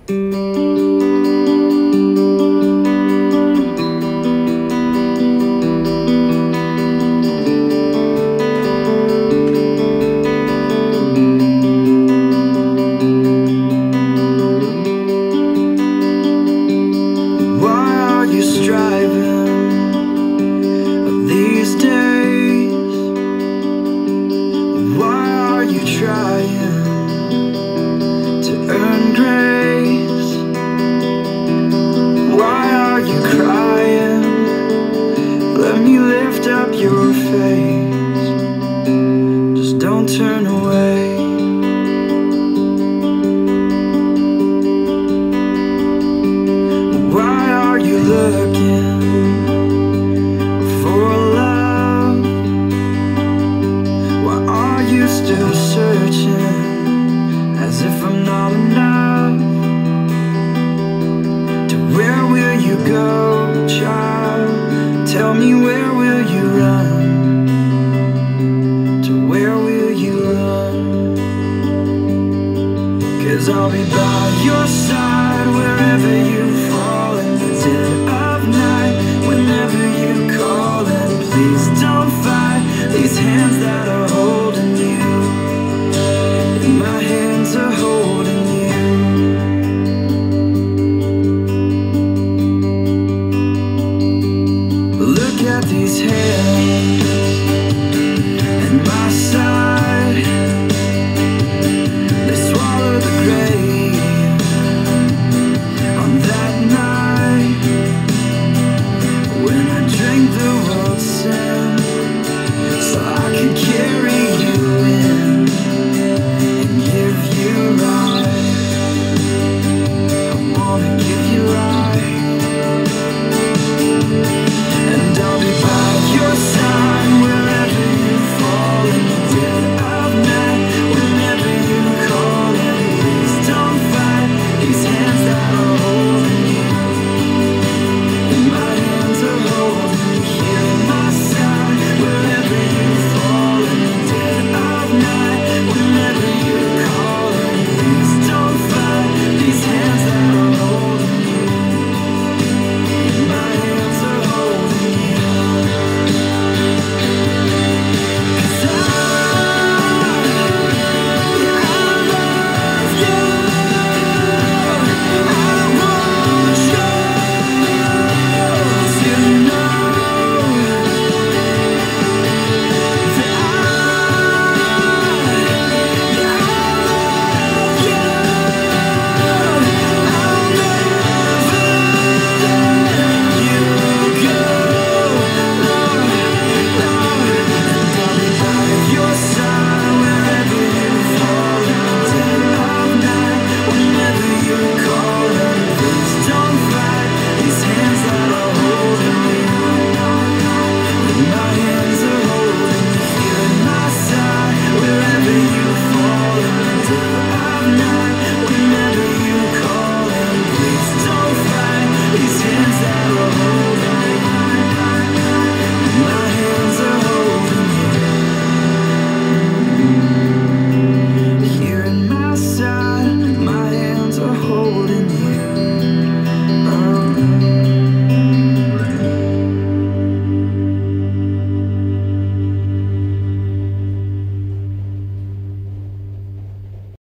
Your face, just don't turn away. Why are you looking for love? Why are you still searching as if I'm not enough? To where will you go, child? Tell me, where will you run? To where will you run? 'Cause I'll be by your side wherever you fall in the dip.